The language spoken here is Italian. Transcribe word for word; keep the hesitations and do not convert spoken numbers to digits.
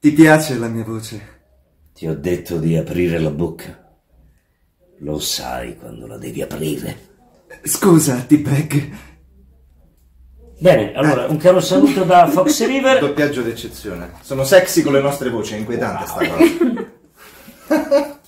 Ti piace la mia voce? Ti ho detto di aprire la bocca. Lo sai quando la devi aprire. Scusa, T-Bag. Bene, allora, un caro saluto da Fox River. Doppiaggio d'eccezione. Sono sexy con le nostre voci, è inquietante sta cosa.